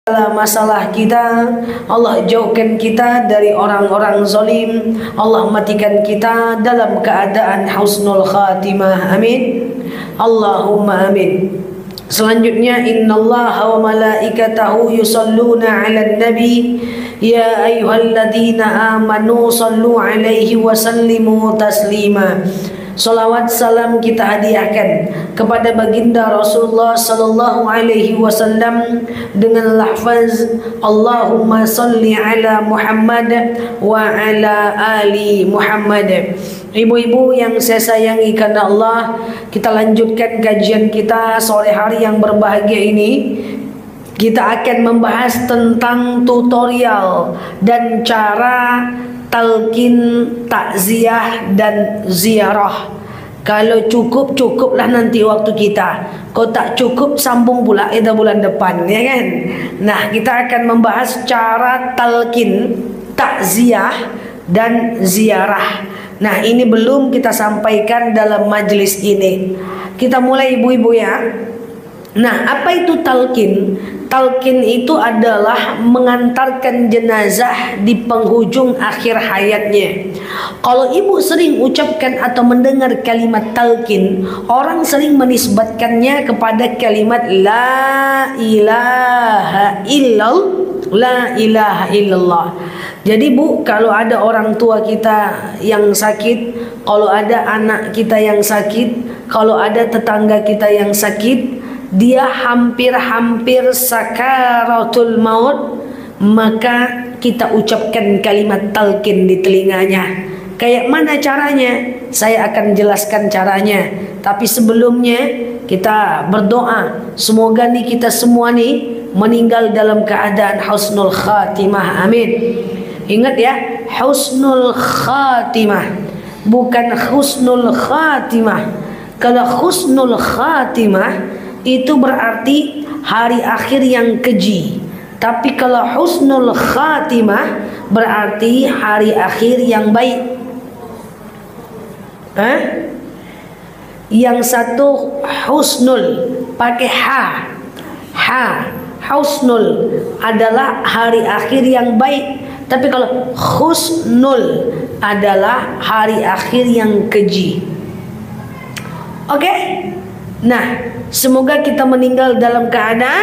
masalah kita, Allah jauhkan kita dari orang-orang zalim, Allah matikan kita dalam keadaan husnul khatimah. Amin. Allahumma amin. Selanjutnya, innallaha wa malaikatahu yusalluna 'alan nabi ya ayyuhalladzina amanu sallu 'alaihi wa sallimu taslima. Salawat salam kita hadiahkan kepada baginda Rasulullah sallallahu alaihi wasallam dengan lafaz Allahumma salli ala Muhammad wa ala ali Muhammad. Ibu-ibu yang saya sayangi karena Allah, kita lanjutkan kajian kita sore hari yang berbahagia ini. Kita akan membahas tentang tutorial dan cara talqin, takziah dan ziarah. Kalau cukup, cukuplah nanti waktu kita. Kalau tak cukup, sambung pula itu bulan depan, ya kan? Nah, kita akan membahas cara talqin, takziah dan ziarah. Nah, ini belum kita sampaikan dalam majlis ini. Kita mulai ibu-ibu ya. Nah, apa itu talqin? Talqin itu adalah mengantarkan jenazah di penghujung akhir hayatnya. Kalau ibu sering ucapkan atau mendengar kalimat talqin, orang sering menisbatkannya kepada kalimat la ilaha illallah. Jadi bu, kalau ada orang tua kita yang sakit, kalau ada anak kita yang sakit, kalau ada tetangga kita yang sakit, dia hampir-hampir sakaratul maut, maka kita ucapkan kalimat talqin di telinganya. Kayak mana caranya? Saya akan jelaskan caranya. Tapi sebelumnya kita berdoa, semoga nih kita semua nih meninggal dalam keadaan husnul khatimah. Amin. Ingat ya, husnul khatimah, bukan husnul khatimah. Kalau husnul khatimah itu berarti hari akhir yang keji. Tapi kalau husnul khatimah berarti hari akhir yang baik. Yang satu husnul pakai ha. Husnul adalah hari akhir yang baik. Tapi kalau husnul adalah hari akhir yang keji. Oke? Nah, semoga kita meninggal dalam keadaan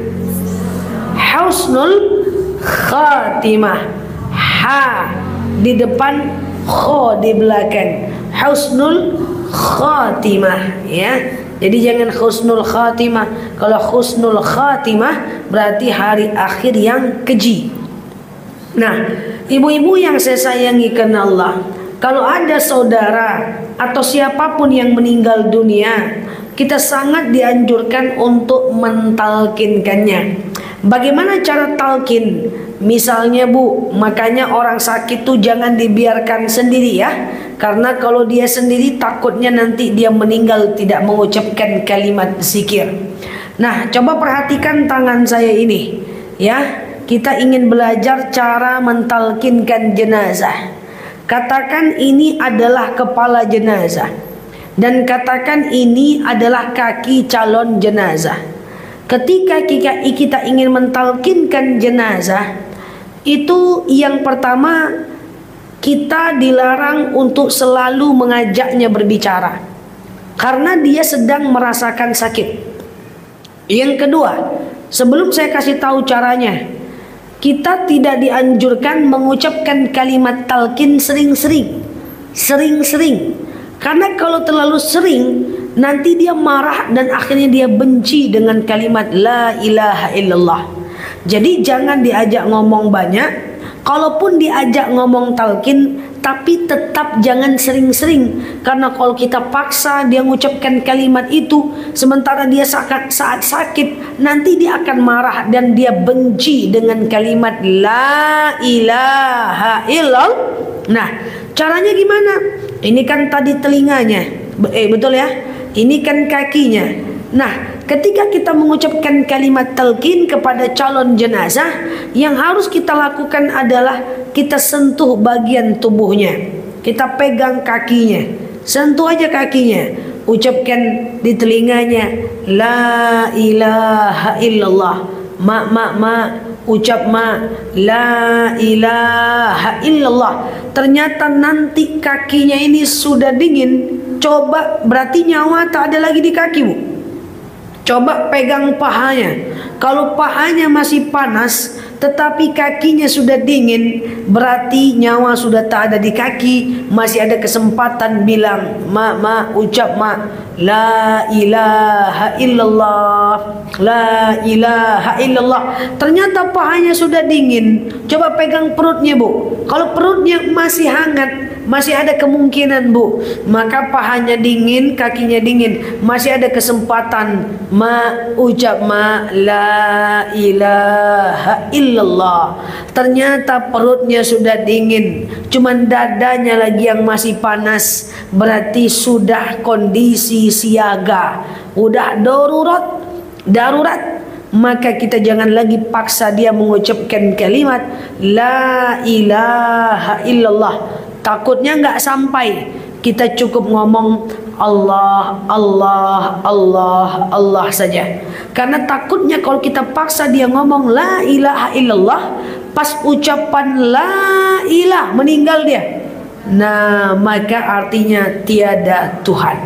husnul khatimah. Ha di depan, kho di belakang. Husnul khatimah, ya. Jadi jangan husnul khatimah. Kalau husnul khatimah berarti hari akhir yang keji. Nah, ibu-ibu yang saya sayangi karena Allah, kalau ada saudara atau siapapun yang meninggal dunia, kita sangat dianjurkan untuk mentalkinkannya. Bagaimana cara talkin? Misalnya bu, makanya orang sakit tuh jangan dibiarkan sendiri ya. Karena kalau dia sendiri takutnya nanti dia meninggal tidak mengucapkan kalimat zikir. Nah, coba perhatikan tangan saya ini ya. Kita ingin belajar cara mentalkinkan jenazah. Katakan ini adalah kepala jenazah, dan katakan ini adalah kaki calon jenazah. Ketika kita ingin mentalkinkan jenazah, itu yang pertama, kita dilarang untuk selalu mengajaknya berbicara karena dia sedang merasakan sakit. Yang kedua, sebelum saya kasih tahu caranya, kita tidak dianjurkan mengucapkan kalimat talqin sering-sering. Karena kalau terlalu sering, nanti dia marah dan akhirnya dia benci dengan kalimat la ilaha illallah. Jadi jangan diajak ngomong banyak. Kalaupun diajak ngomong talqin, tapi tetap jangan sering-sering. Karena kalau kita paksa dia mengucapkan kalimat itu, sementara dia saat sakit, nanti dia akan marah dan dia benci dengan kalimat la ilaha illallah. Nah, caranya gimana? Ini kan tadi telinganya, betul ya? Ini kan kakinya. Nah, ketika kita mengucapkan kalimat talqin kepada calon jenazah, yang harus kita lakukan adalah kita sentuh bagian tubuhnya. Kita pegang kakinya, sentuh aja kakinya, ucapkan di telinganya la ilaha illallah. ucap la ilaha illallah. Ternyata nanti kakinya ini sudah dingin. Coba, berarti nyawa tak ada lagi di kaki, Bu. Coba pegang pahanya. Kalau pahanya masih panas tetapi kakinya sudah dingin, berarti nyawa sudah tak ada di kaki. Masih ada kesempatan bilang ucap la ilaha illallah, la ilaha illallah. Ternyata pahanya sudah dingin. Coba pegang perutnya, Bu. Kalau perutnya masih hangat, masih ada kemungkinan, Bu. Maka pahanya dingin, kakinya dingin, masih ada kesempatan ucap la ilaha illallah. Ternyata perutnya sudah dingin, cuman dadanya lagi yang masih panas. Berarti sudah kondisi siaga, udah darurat. Maka kita jangan lagi paksa dia mengucapkan kalimat la ilaha illallah. Takutnya nggak sampai. Kita cukup ngomong Allah, Allah, Allah, Allah saja. Karena takutnya kalau kita paksa dia ngomong la ilaha illallah, pas ucapan la ilah meninggal dia. Nah, maka artinya tiada Tuhan.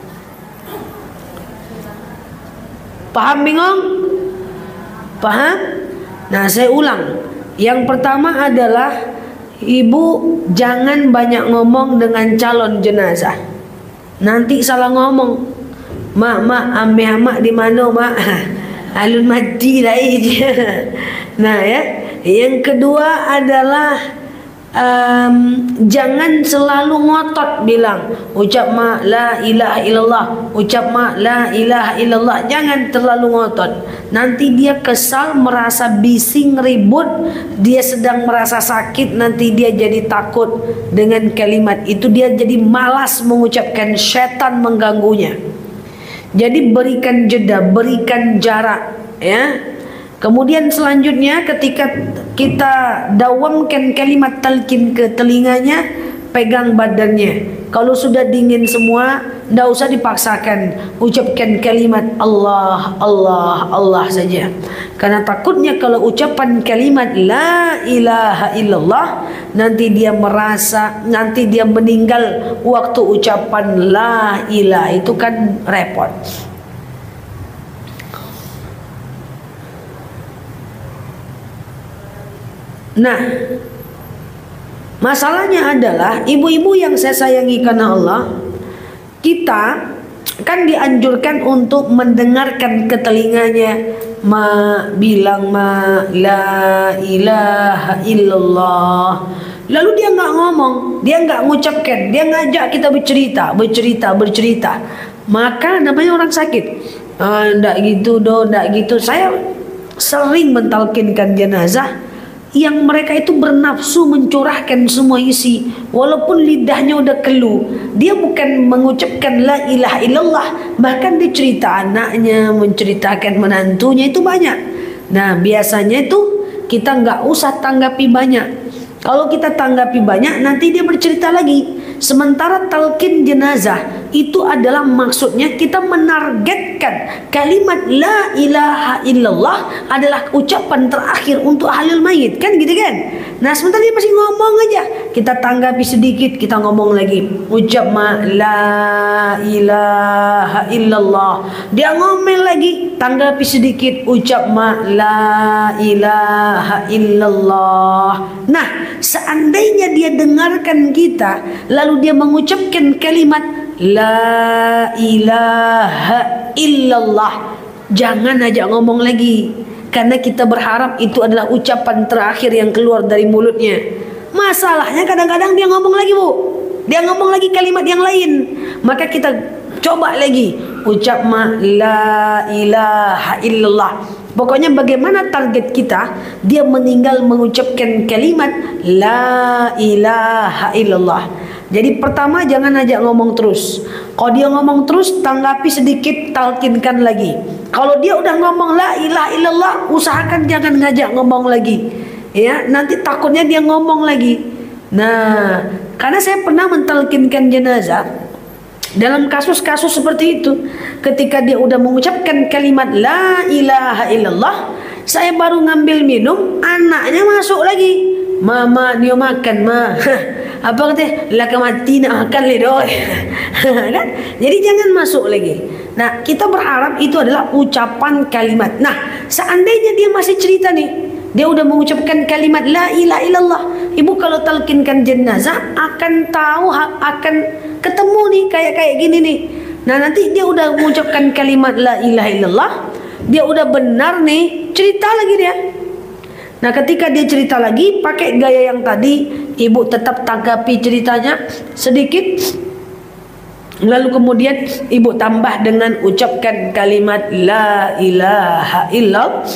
Paham bingung? Paham? Nah, saya ulang. Yang pertama adalah ibu jangan banyak ngomong dengan calon jenazah. Nanti salah ngomong. Mak di mana, Mak? Alun mati lah dia. Nah, ya. Yang kedua adalah jangan selalu ngotot bilang ucap la ilaha illallah, ucap la ilaha illallah. Jangan terlalu ngotot. Nanti dia kesal, merasa bising, ribut, dia sedang merasa sakit, nanti dia jadi takut dengan kalimat itu, dia jadi malas mengucapkan, setan mengganggunya. Jadi berikan jeda, berikan jarak, ya. Kemudian selanjutnya ketika kita dawamkan kalimat talqin ke telinganya, pegang badannya. Kalau sudah dingin semua, tidak usah dipaksakan. Ucapkan kalimat Allah, Allah, Allah saja. Karena takutnya kalau ucapan kalimat la ilaha illallah, nanti dia merasa, nanti dia meninggal waktu ucapan la ilaha, itu kan repot. Nah, masalahnya adalah ibu-ibu yang saya sayangi karena Allah, kita kan dianjurkan untuk mendengarkan ke telinganya bilang la ilaha illallah. Lalu dia nggak ngomong, dia nggak ngucapkan, dia ngajak kita bercerita. Maka namanya orang sakit. Ndak gitu doh, ndak gitu. Saya sering mentalkinkan jenazah yang mereka itu bernafsu mencurahkan semua isi, walaupun lidahnya udah keluh. Dia bukan mengucapkan la ilaha illallah, bahkan dia cerita anaknya, menceritakan menantunya, itu banyak. Nah, biasanya itu kita nggak usah tanggapi banyak. Kalau kita tanggapi banyak, nanti dia bercerita lagi. Sementara talqin jenazah itu adalah maksudnya kita menargetkan kalimat la ilaha illallah adalah ucapan terakhir untuk ahlul mayit, kan gitu kan. Nah, sementara dia masih ngomong aja, kita tanggapi sedikit, kita ngomong lagi, ucap la ilaha illallah. Dia ngomel lagi, tanggapi sedikit, ucap la ilaha illallah. Nah, seandainya dia dengarkan kita lalu dia mengucapkan kalimat la ilaha illallah, jangan ajak ngomong lagi, karena kita berharap itu adalah ucapan terakhir yang keluar dari mulutnya. Masalahnya kadang-kadang dia ngomong lagi, Bu, dia ngomong lagi kalimat yang lain. Maka kita coba lagi, ucap la ilaha illallah. Pokoknya bagaimana target kita, dia meninggal mengucapkan kalimat la ilaha illallah. Jadi pertama jangan ajak ngomong terus. Kalau dia ngomong terus, tanggapi sedikit, talqinkan lagi. Kalau dia udah ngomong la ilaha illallah, usahakan jangan ngajak ngomong lagi. Ya, nanti takutnya dia ngomong lagi. Nah, karena saya pernah mentalkinkan jenazah dalam kasus-kasus seperti itu, ketika dia udah mengucapkan kalimat la ilaha illallah, Saya baru ngambil minum, anaknya masuk lagi. Mama dia makan ma. Apa katanya? Laka mati nak makan le doi. Kan? Jadi jangan masuk lagi. Nah, kita berharap itu adalah ucapan kalimat. Nah, seandainya dia masih cerita nih, dia udah mengucapkan kalimat la ilaha illallah. Ibu kalau talkinkan jenazah akan tahu, akan ketemu nih kayak gini nih. Nah, nanti dia udah mengucapkan kalimat la ilaha illallah, dia udah benar nih, cerita lagi dia. Nah, ketika dia cerita lagi pakai gaya yang tadi, ibu tetap tanggapi ceritanya sedikit, lalu kemudian ibu tambah dengan ucapkan kalimat la ilaha illallah.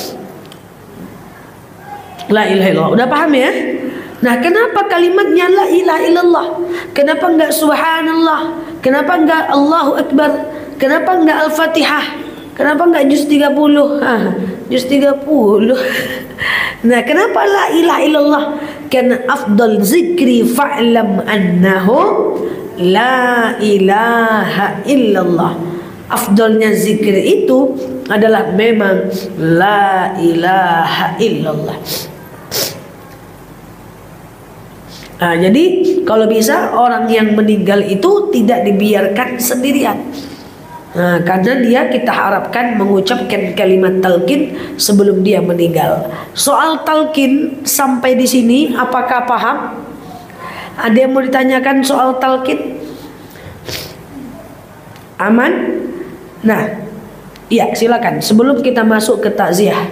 La ilaha illallah. Udah paham ya? Nah, kenapa kalimatnya la ilaha illallah? Kenapa enggak subhanallah? Kenapa enggak Allahu akbar? Kenapa enggak Al-Fatihah? Kenapa enggak juz 30? Juz 30. Nah, kenapa la ilaha illallah? Karena afdal zikri fa'lam annahu la ilaha illallah. Afdalnya zikir itu adalah memang la ilaha illallah. Nah, jadi kalau bisa orang yang meninggal itu tidak dibiarkan sendirian. Nah, karena dia kita harapkan mengucapkan kalimat talqin sebelum dia meninggal. Soal talqin sampai di sini apakah paham? Ada yang mau ditanyakan soal talqin? Aman? Nah, iya silakan sebelum kita masuk ke takziah.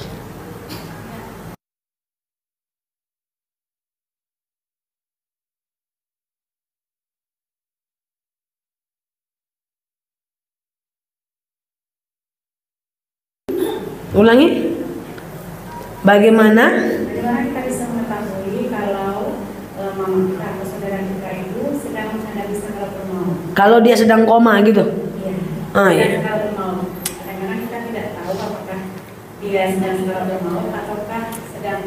Ulangi. Bagaimana kita bisa mengetahui kalau mama kita atau saudara kita itu sedang ada di sakaratul maut? kalau dia sedang koma gitu? Iya. Iya. Sakaratul maut. Kadang-kadang kita tidak tahu apakah dia sedang sakaratul maut ataukah sedang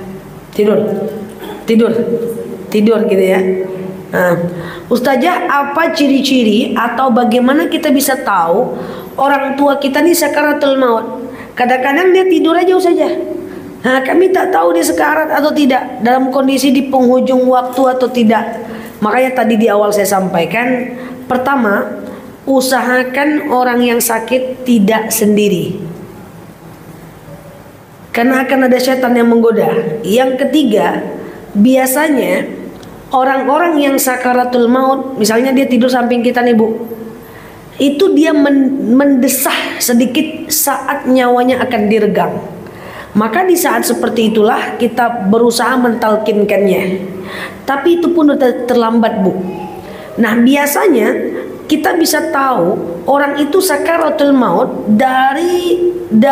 tidur gitu ya. Nah, Ustazah, apa ciri-ciri atau bagaimana kita bisa tahu orang tua kita nih sakaratul maut? Kadang-kadang dia tidur aja Ustazah. Nah, kami tak tahu dia sekarat atau tidak, dalam kondisi di penghujung waktu atau tidak. Makanya tadi di awal saya sampaikan, pertama, usahakan orang yang sakit tidak sendiri, karena akan ada setan yang menggoda. Yang ketiga, biasanya orang-orang yang sakaratul maut, misalnya dia tidur samping kita nih Bu, itu dia mendesah sedikit saat nyawanya akan diregang. Maka di saat seperti itulah kita berusaha mentalkinkannya. Tapi itu pun sudah terlambat Bu. Nah, biasanya kita bisa tahu orang itu sakaratul maut dari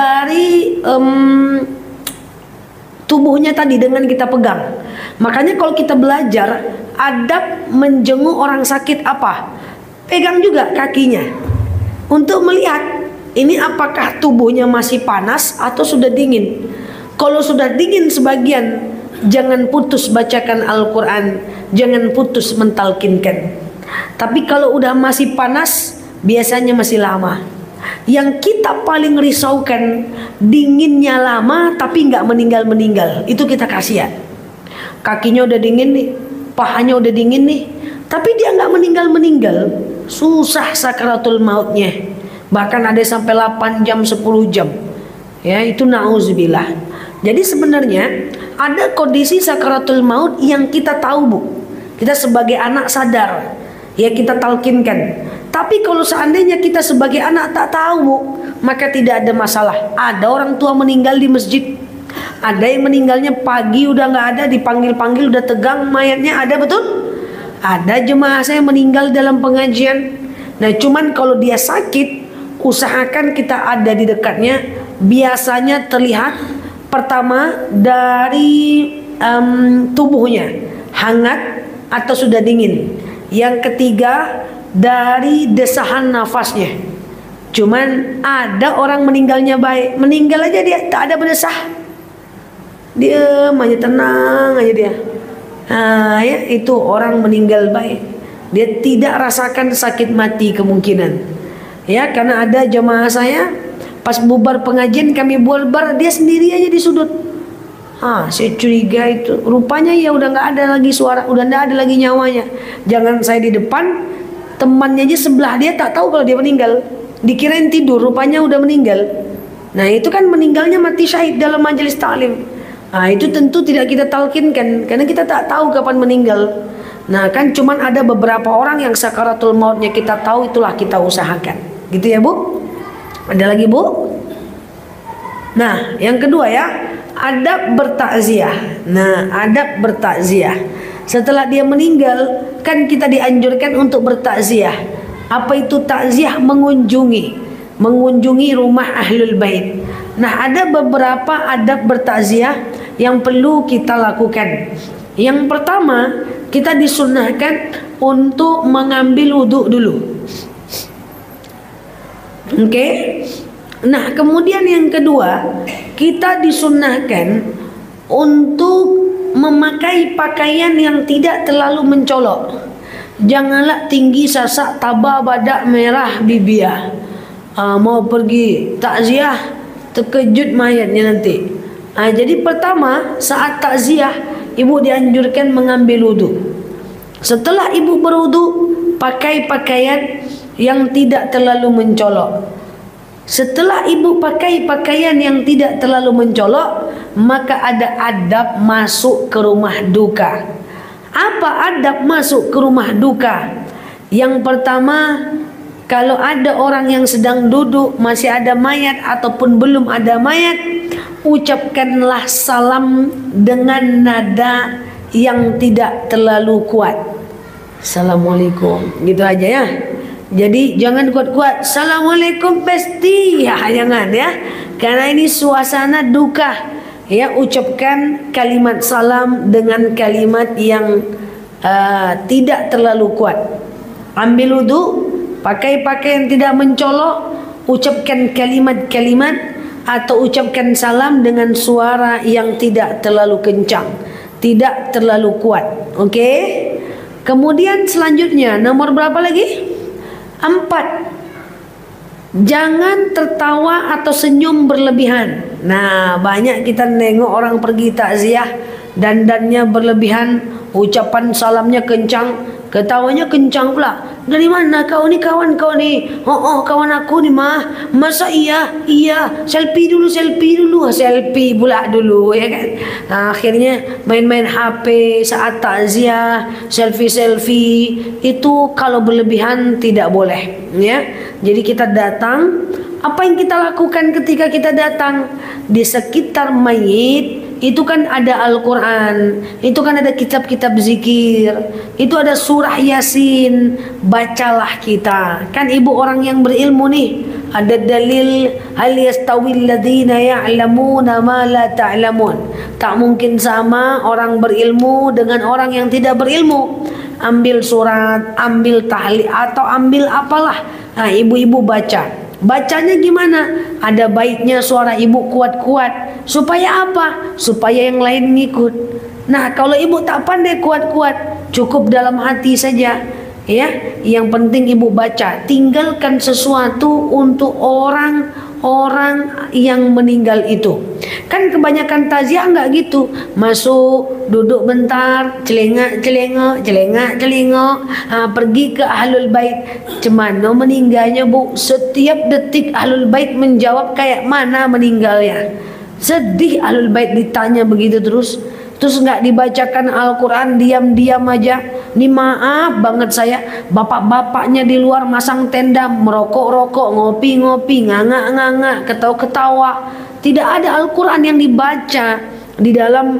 tubuhnya tadi dengan kita pegang. Makanya kalau kita belajar adab menjenguk orang sakit apa? Pegang juga kakinya untuk melihat ini apakah tubuhnya masih panas atau sudah dingin. Kalau sudah dingin sebagian, jangan putus bacakan Al-Quran, jangan putus mentalkinkan. Tapi kalau udah masih panas, biasanya masih lama. Yang kita paling risaukan, dinginnya lama tapi nggak meninggal-meninggal. Itu kita kasihan. Kakinya udah dingin nih, pahanya udah dingin nih, tapi dia nggak meninggal-meninggal. Susah sakaratul mautnya. Bahkan ada sampai 8 jam, 10 jam. Ya, itu na'udzubillah. Jadi sebenarnya ada kondisi sakaratul maut yang kita tahu Bu. Kita sebagai anak sadar, ya kita talkinkan. Tapi kalau seandainya kita sebagai anak tak tahu Bu, maka tidak ada masalah. Ada orang tua meninggal di masjid, ada yang meninggalnya pagi udah nggak ada, dipanggil-panggil udah tegang mayatnya, ada betul? Ada jemaah saya meninggal dalam pengajian. Nah, cuman kalau dia sakit, usahakan kita ada di dekatnya. Biasanya terlihat pertama dari tubuhnya hangat atau sudah dingin. Yang ketiga dari desahan nafasnya. Cuman ada orang meninggalnya baik, meninggal aja dia tak ada berdesah, dia aja, tenang aja dia. Nah, ya, itu orang meninggal baik. Dia tidak rasakan sakit mati kemungkinan. Ya, karena ada jemaah saya Pas bubar pengajian kami bubar, dia sendiri aja di sudut. Saya curiga itu. Rupanya ya udah nggak ada lagi suara, udah nggak ada lagi nyawanya. Jangan saya di depan, temannya aja sebelah dia tak tahu kalau dia meninggal. Dikirain tidur, rupanya udah meninggal. Nah itu kan meninggalnya mati syahid dalam majelis taklim. Itu tentu tidak kita talkinkan, karena kita tak tahu kapan meninggal. Nah kan cuman ada beberapa orang yang sakaratul mautnya kita tahu, itulah kita usahakan. Gitu ya Bu? Ada lagi Bu? Nah yang kedua ya, adab bertakziah. Nah, adab bertakziah. Setelah dia meninggal, kan kita dianjurkan untuk bertakziah. Apa itu takziah? Mengunjungi rumah ahlul bait. Nah, ada beberapa adab bertakziah yang perlu kita lakukan. Yang pertama, kita disunahkan untuk mengambil wudhu dulu. Oke? Nah kemudian yang kedua, kita disunahkan untuk memakai pakaian yang tidak terlalu mencolok. Janganlah tinggi sasak tabah badak merah bibia. Mau pergi takziah, terkejut mayatnya nanti. Jadi pertama, saat takziah ibu dianjurkan mengambil wudhu. Setelah ibu berwudhu, pakai pakaian yang tidak terlalu mencolok. Setelah ibu pakai pakaian yang tidak terlalu mencolok, maka ada adab masuk ke rumah duka. Apa adab masuk ke rumah duka? Yang pertama, kalau ada orang yang sedang duduk, masih ada mayat ataupun belum ada mayat, ucapkanlah salam dengan nada yang tidak terlalu kuat. Assalamualaikum, gitu aja ya. Jadi jangan kuat-kuat Assalamualaikum pasti, jangan ya, karena ini suasana duka ya. Ucapkan kalimat salam dengan kalimat yang tidak terlalu kuat. Ambil wudhu, pakai pakaian tidak mencolok, ucapkan kalimat-kalimat atau ucapkan salam dengan suara yang tidak terlalu kencang, tidak terlalu kuat. Oke? Kemudian selanjutnya nomor berapa lagi? 4. Jangan tertawa atau senyum berlebihan. Nah, banyak kita nengok orang pergi takziah, dandannya berlebihan, ucapan salamnya kencang, ketawanya kencang pula. Dari mana kau ni, kawan kau ni? Kawan aku ni mah. Masa iya, selfie dulu, selfie pula dulu ya kan. Akhirnya main-main HP saat takziah, selfie itu kalau berlebihan tidak boleh ya. Jadi kita datang, apa yang kita lakukan ketika kita datang? Di sekitar mayit itu kan ada Al-Quran, itu kan ada kitab-kitab zikir, itu ada surah Yasin, bacalah kita. Kan ibu orang yang berilmu nih, ada dalil hal yastawil ladzina ya'lamuna ma la ta'lamun. Tak mungkin sama orang berilmu dengan orang yang tidak berilmu. Ambil surat, ambil tahlil atau ambil apalah. Ibu-ibu baca. Bacanya gimana? Ada baiknya suara ibu kuat-kuat. Supaya apa? Supaya yang lain ngikut. Nah, kalau ibu tak pandai kuat-kuat, cukup dalam hati saja. Ya, yang penting ibu baca. Tinggalkan sesuatu untuk orang yang meninggal itu. Kan kebanyakan takziah enggak gitu. Masuk, duduk bentar, celengak, pergi ke ahlul bait. Cemana meninggalnya Bu? Setiap detik ahlul bait menjawab kayak mana meninggalnya. Sedih ahlul bait ditanya begitu terus nggak dibacakan Al-Quran, diam-diam aja. Ini maaf banget saya, bapak-bapaknya di luar masang tenda, merokok-rokok, ngopi-ngopi, nganga-nganga, ketawa-ketawa. Tidak ada Al-Quran yang dibaca di dalam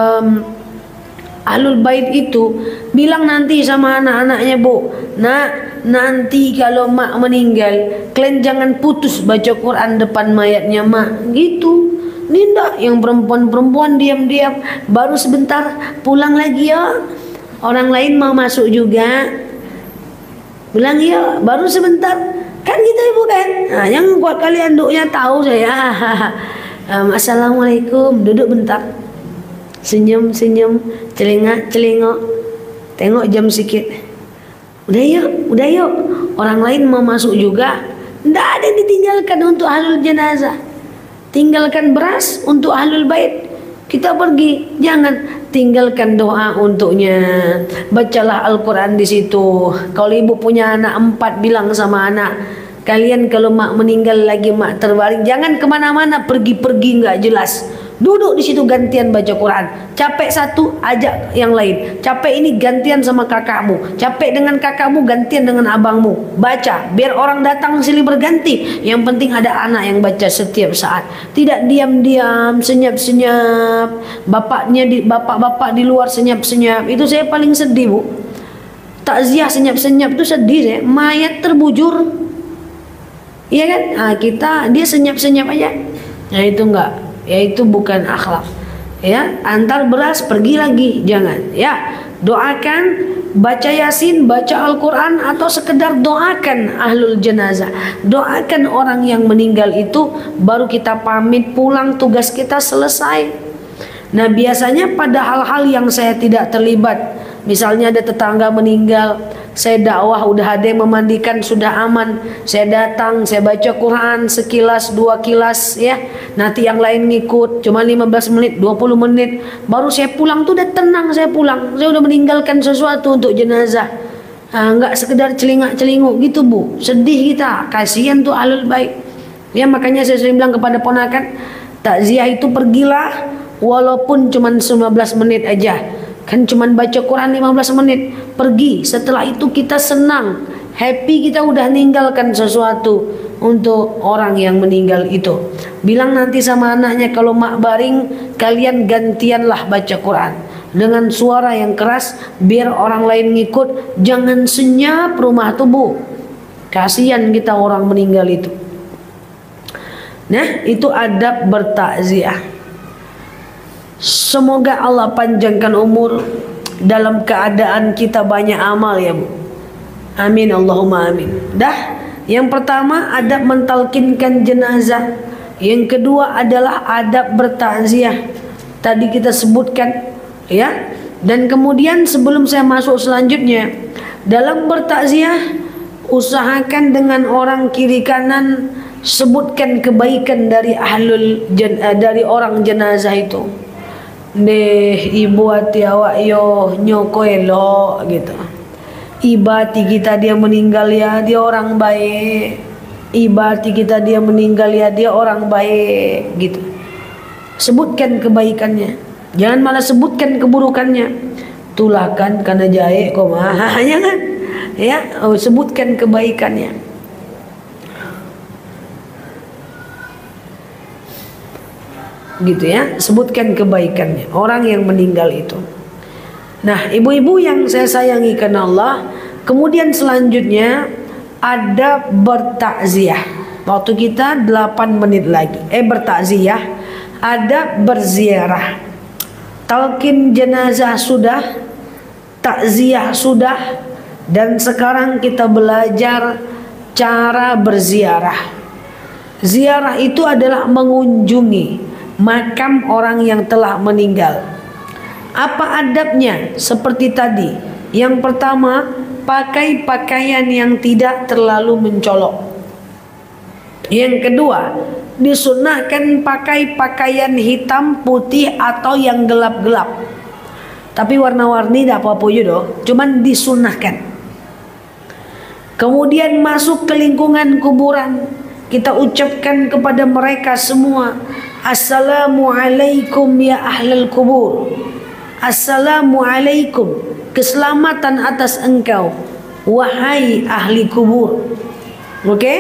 Ahlul Bait itu. Bilang nanti sama anak-anaknya, Bu, nanti kalau mak meninggal, kalian jangan putus baca Quran depan mayatnya mak. Gitu. Nindak, yang perempuan-perempuan diam-diam, baru sebentar pulang lagi ya. Orang lain mau masuk juga, bilang ya baru sebentar. Kan gitu ibu kan. Yang buat kalian duknya tahu saya. Assalamualaikum, duduk bentar, senyum-senyum, celengak-celengok, tengok jam sikit. Udah yuk. Orang lain mau masuk juga. Tidak ada yang ditinggalkan untuk ahlul jenazah. Tinggalkan beras untuk ahlul bait. Kita pergi, jangan tinggalkan doa untuknya. Bacalah Al-Quran di situ. Kalau ibu punya anak 4, bilang sama anak, kalian kalau mak meninggal lagi, mak terbaring, jangan kemana-mana, pergi-pergi nggak jelas. Duduk di situ gantian baca Quran. Capek satu, ajak yang lain. Capek ini gantian sama kakakmu. Capek dengan kakakmu, gantian dengan abangmu. Baca, biar orang datang silih berganti. Yang penting ada anak yang baca setiap saat. Tidak diam-diam, senyap-senyap. Bapak-bapak di luar senyap-senyap. Itu saya paling sedih, Bu. Takziah senyap-senyap itu sedih saya. Mayat terbujur. Iya kan? Nah, dia senyap-senyap aja. Nah, itu enggak. Yaitu bukan akhlak. Ya, antar beras pergi lagi, jangan. Ya, doakan, baca Yasin, baca Al-Quran, atau sekedar doakan ahlul jenazah. Doakan orang yang meninggal itu, baru kita pamit pulang, tugas kita selesai. Nah, biasanya pada hal-hal yang saya tidak terlibat, misalnya ada tetangga meninggal, saya dakwah, udah ada yang memandikan, sudah aman, saya datang, saya baca Quran sekilas 2 kilas ya, nanti yang lain ngikut cuma 15 menit 20 menit, baru saya pulang tuh udah tenang. Saya pulang, saya udah meninggalkan sesuatu untuk jenazah. Nggak sekedar celingak-celinguk gitu, Bu. Sedih kita, kasihan tuh ahlul bait ya. Makanya saya sering bilang kepada ponakan, takziah itu pergilah walaupun cuma 15 menit aja. Kan cuman baca Quran 15 menit, pergi. Setelah itu kita senang, happy, kita udah ninggalkan sesuatu untuk orang yang meninggal itu. Bilang nanti sama anaknya, kalau mak baring, kalian gantianlah baca Quran dengan suara yang keras, biar orang lain ngikut. Jangan senyap rumah tuh, Bu. Kasihan kita orang meninggal itu. Nah, itu adab bertakziah. Semoga Allah panjangkan umur dalam keadaan kita banyak amal ya, Bu. Amin, Allahumma amin. Dah, yang pertama adab mentalkinkan jenazah. Yang kedua adalah adab bertakziah. Tadi kita sebutkan ya. Dan kemudian sebelum saya masuk selanjutnya, dalam bertakziah usahakan dengan orang kiri kanan sebutkan kebaikan dari dari orang jenazah itu. Deh, ibu hati awak yo nyoko elok gitu. Ibati kita dia meninggal ya, dia orang baik. Ibati kita dia meninggal ya, dia orang baik gitu. Sebutkan kebaikannya, jangan malah sebutkan keburukannya. Tulah kan karena jahe kok mah, jangan ya. Sebutkan kebaikannya. Gitu ya, sebutkan kebaikannya orang yang meninggal itu. Nah, ibu-ibu yang saya sayangi karena Allah, kemudian selanjutnya ada bertakziah. Waktu kita 8 menit lagi. Bertakziah, ada berziarah. Talqin jenazah sudah, takziah sudah, dan sekarang kita belajar cara berziarah. Ziarah itu adalah mengunjungi makam orang yang telah meninggal. Apa adabnya? Seperti tadi. Yang pertama, pakai pakaian yang tidak terlalu mencolok. Yang kedua, disunahkan pakai pakaian hitam, putih, atau yang gelap-gelap. Tapi warna-warni tidak apa-apa juga, cuman disunahkan. Kemudian masuk ke lingkungan kuburan, kita ucapkan kepada mereka semua, Assalamualaikum ya ahlal kubur. Assalamualaikum, keselamatan atas engkau, wahai ahli kubur. Oke?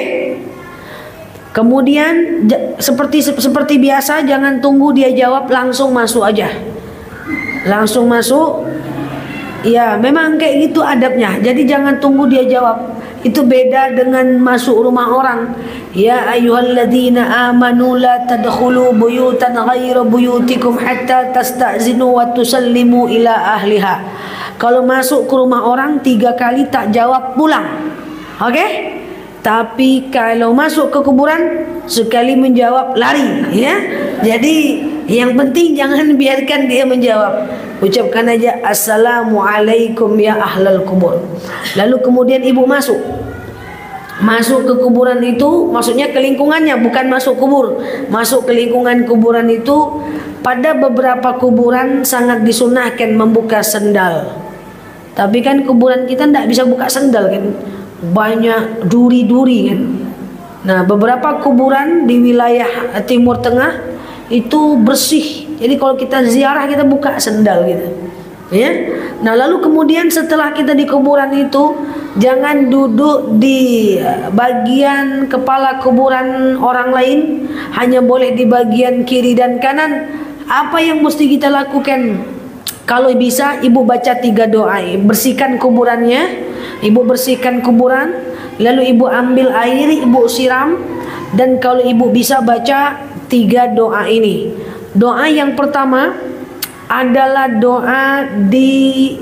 Kemudian seperti biasa, jangan tunggu dia jawab, langsung masuk aja. Langsung masuk. Ya, memang kayak gitu adabnya. Jadi jangan tunggu dia jawab. Itu beda dengan masuk rumah orang. Ya ayyuhalladzina amanu la tadkhulu buyutan ghaira buyutikum hatta tasta'zinu wa tusallimu ila ahliha. Kalau masuk ke rumah orang 3 kali tak jawab, pulang. Oke? Tapi kalau masuk ke kuburan sekali menjawab, lari ya. Jadi yang penting jangan biarkan dia menjawab. Ucapkan aja Assalamualaikum ya ahlal kubur. Lalu kemudian ibu masuk. Masuk ke kuburan itu maksudnya ke lingkungannya, bukan masuk kubur. Masuk ke lingkungan kuburan itu, pada beberapa kuburan sangat disunahkan membuka sendal. Tapi kan kuburan kita tidak bisa buka sendal kan, banyak duri-duri kan. Nah, beberapa kuburan di wilayah Timur Tengah itu bersih. Jadi kalau kita ziarah kita buka sendal gitu. Ya. Nah, lalu kemudian setelah kita di kuburan itu, jangan duduk di bagian kepala kuburan orang lain, hanya boleh di bagian kiri dan kanan. Apa yang mesti kita lakukan? Kalau bisa ibu baca 3 doa, bersihkan kuburannya, ibu bersihkan kuburan, lalu ibu ambil air, ibu siram, dan kalau ibu bisa baca 3 doa ini. Doa yang pertama adalah doa di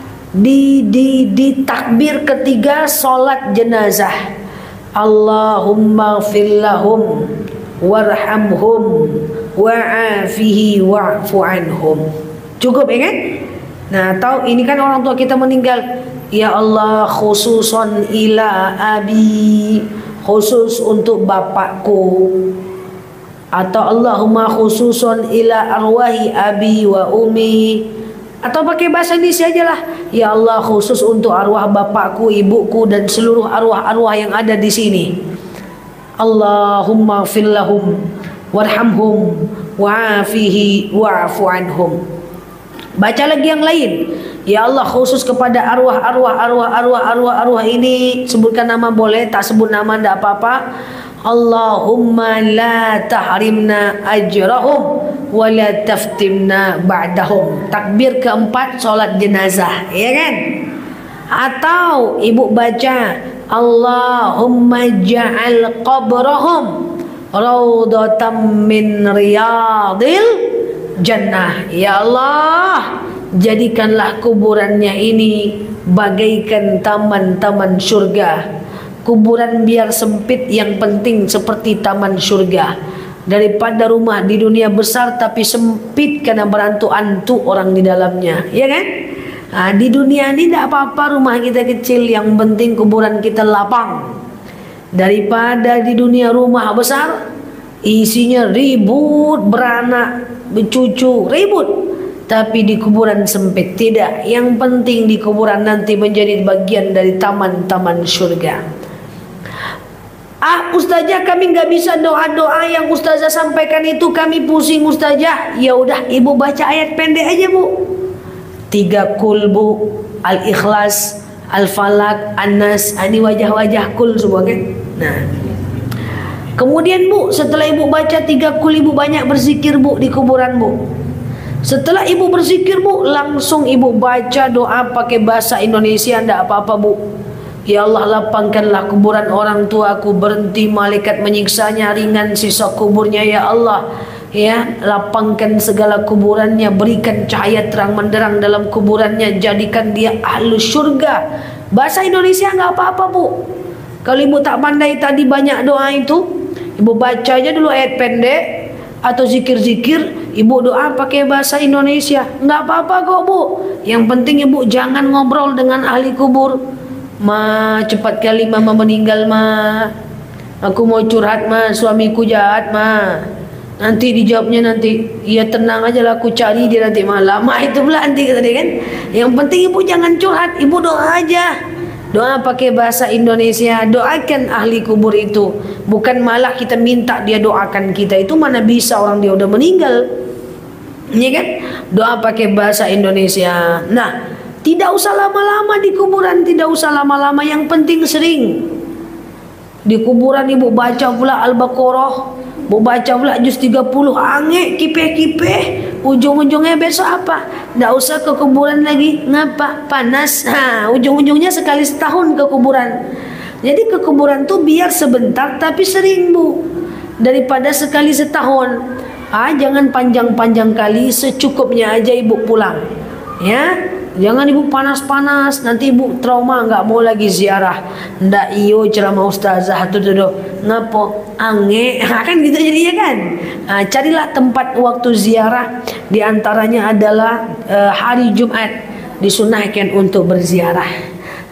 takbir ketiga solat jenazah. Allahumma ighfir lahum warhamhum wa'afihi wa'fu anhum. Cukup ya kan? Nah, tahu ini kan orang tua kita meninggal. Ya Allah, khususon ila abi, khusus untuk bapakku. Atau Allahumma khususon ila arwahi abi wa umi. Atau pakai bahasa Indonesia aja lah. Ya Allah, khusus untuk arwah bapakku, ibuku, dan seluruh arwah-arwah yang ada di sini. Allahumma ighfir lahum warhamhum wa'afihi wa'fu anhum. Baca lagi yang lain. Ya Allah, khusus kepada arwah ini, sebutkan nama boleh, tak sebut nama tidak apa-apa. Allahumma la tahrimna ajrahum wa la taftimna ba'dahum. Takbir keempat solat jenazah, ya kan? Atau ibu baca Allahumma ja'al qabrahum raudhatam min riyadil jannah. Ya Allah, jadikanlah kuburannya ini bagaikan taman-taman surga. Kuburan biar sempit, yang penting seperti taman surga. Daripada rumah di dunia besar tapi sempit karena berantu-antu orang di dalamnya, ya kan? Nah, di dunia ini tidak apa-apa rumah kita kecil, yang penting kuburan kita lapang. Daripada di dunia rumah besar isinya ribut, beranak, bercucu, ribut, tapi di kuburan sempit tidak. Yang penting di kuburan nanti menjadi bagian dari taman-taman surga. Ustazah, kami nggak bisa doa-doa yang ustazah sampaikan itu, kami pusing ustazah. Ya udah, ibu baca ayat pendek aja bu. 3 kul bu, Al-Ikhlas, Al-Falak, An-Nas. Ini wajah-wajah kul semua kan. Nah, kemudian bu, setelah ibu baca 3 kul, ibu banyak berzikir bu di kuburan bu. Setelah ibu berzikir bu, langsung ibu baca doa pakai bahasa Indonesia, ndak apa-apa bu. Ya Allah, lapangkanlah kuburan orang tuaku, berhenti malaikat menyiksanya, ringan sisa kuburnya ya Allah. Ya, lapangkan segala kuburannya, berikan cahaya terang menderang dalam kuburannya, jadikan dia ahlu surga. Bahasa Indonesia nggak apa-apa bu. Kalau ibu tak pandai tadi banyak doa itu, ibu baca aja dulu ayat pendek atau zikir-zikir, ibu doa pakai bahasa Indonesia, nggak apa-apa kok bu. Yang penting ibu jangan ngobrol dengan ahli kubur. Ma, cepat kali mama meninggal ma, aku mau curhat ma, suamiku jahat ma. Nanti dijawabnya nanti, ya tenang aja lah, aku cari dia nanti malam. Ma, itu pula nanti tadi kan. Yang penting ibu jangan curhat, ibu doa aja. Doa pakai bahasa Indonesia, doakan ahli kubur itu. Bukan malah kita minta dia doakan kita, itu mana bisa, orang dia udah meninggal. Iya kan? Doa pakai bahasa Indonesia. Nah, tidak usah lama-lama di kuburan, tidak usah lama-lama, yang penting sering. Di kuburan ibu baca pula Al-Baqarah, ibu baca pula juz 30, angek kipeh-kipeh, ujung-ujungnya besok apa? Tidak usah ke kuburan lagi, ngapa? Panas. Nah, ujung-ujungnya sekali setahun ke kuburan. Jadi ke kuburan tuh biar sebentar tapi sering bu, daripada sekali setahun. Jangan panjang-panjang kali, secukupnya aja ibu pulang. Ya, jangan ibu panas-panas, nanti ibu trauma, nggak mau lagi ziarah. Ndak iyo ceramah ustazah tuh ngapo ange, kan gitu jadinya kan. Carilah tempat waktu ziarah, diantaranya adalah hari Jumat disunahkan untuk berziarah.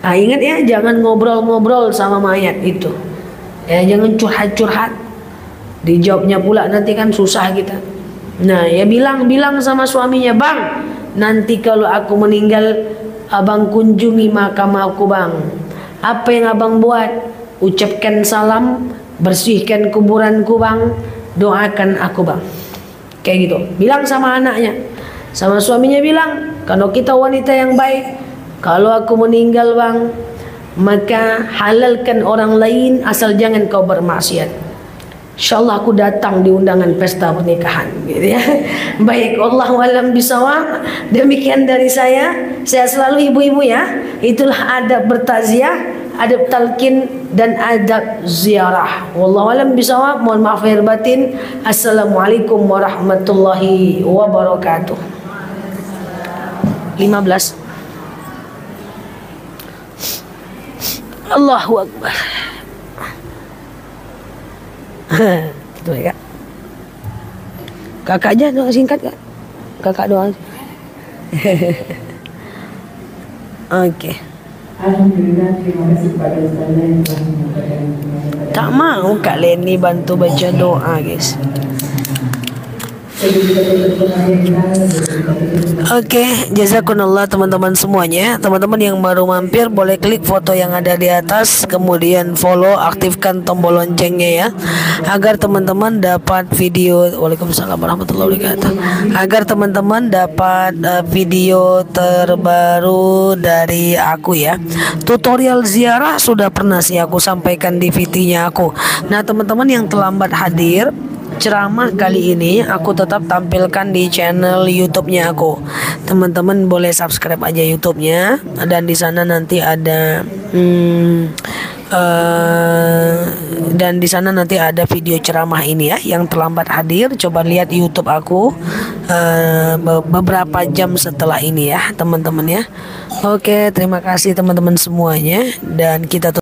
Nah, ingat ya, jangan ngobrol-ngobrol sama mayat itu. Ya, jangan curhat-curhat. Dijawabnya pula nanti kan susah kita. Nah, ya bilang sama suaminya, "Bang, nanti kalau aku meninggal, abang kunjungi makam aku, Bang. Apa yang abang buat? Ucapkan salam, bersihkan kuburanku, Bang. Doakan aku, Bang." Kayak gitu. Bilang sama anaknya. Sama suaminya bilang, "Kalau kita wanita yang baik, kalau aku meninggal, Bang, maka halalkan orang lain asal jangan kau bermaksiat. Insyaallah aku datang di undangan pesta pernikahan," gitu ya. Baik, wallahu alam bisawab. Demikian dari saya. Saya selalu ibu-ibu ya. Itulah adab bertaziah, adab talqin dan adab ziarah. Wallahu alam bisawab. Mohon maaf lahir batin. Assalamualaikum warahmatullahi wabarakatuh. 15. Allahu akbar. Gitu ya, Kak. Kakak aja doa singkat, Kak. Kakak doa. Oke. Alhamdulillah, terima kasih kepada Ustaz yang telah menyampaikan penyampaian. Tak mau Kak Leni bantu baca doa, guys. Oke, jazakumullah teman-teman semuanya. Teman-teman yang baru mampir boleh klik foto yang ada di atas, kemudian follow, aktifkan tombol loncengnya ya, agar teman-teman dapat video. Waalaikumsalam warahmatullahi wabarakatuh. Agar teman-teman dapat video terbaru dari aku ya. Tutorial ziarah sudah pernah sih aku sampaikan di VT-nya aku. Nah, teman-teman yang terlambat hadir, ceramah kali ini aku tetap tampilkan di channel YouTube-nya aku. Teman-teman boleh subscribe aja YouTube-nya, dan di sana nanti ada video ceramah ini ya. Yang terlambat hadir, coba lihat YouTube aku beberapa jam setelah ini ya, teman-teman ya. Oke, terima kasih teman-teman semuanya, dan kita